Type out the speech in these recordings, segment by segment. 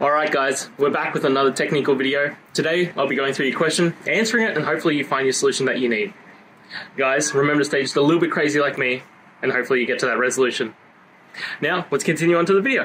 Alright guys, we're back with another technical video. Today I'll be going through your question, answering it, and hopefully you find your solution that you need. Guys, remember to stay just a little bit crazy like me, and hopefully you get to that resolution. Now, let's continue on to the video.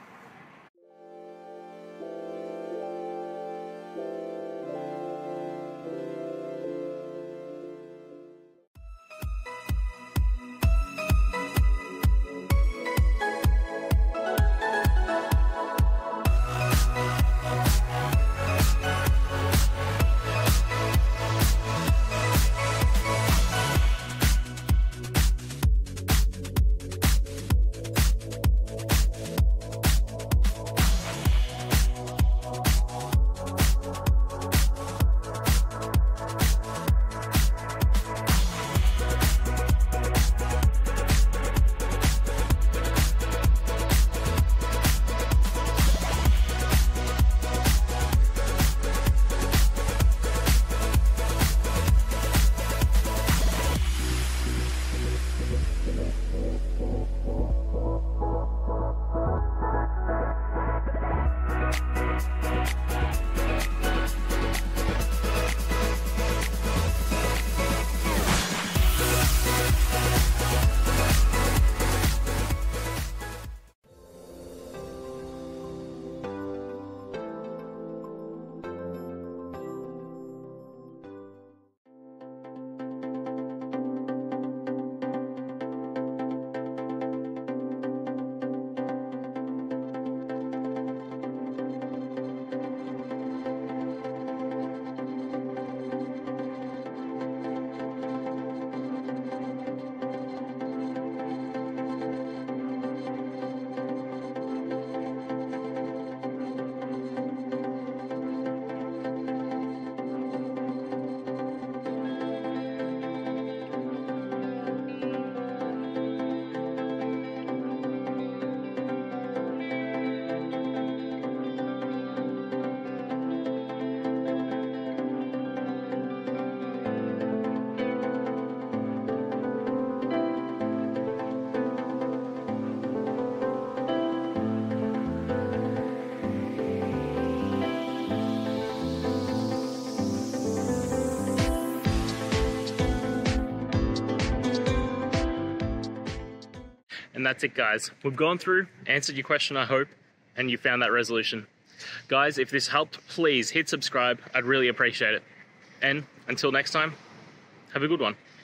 And that's it guys. We've gone through, answered your question I hope, and you found that resolution. Guys, if this helped, please hit subscribe. I'd really appreciate it. And until next time, have a good one.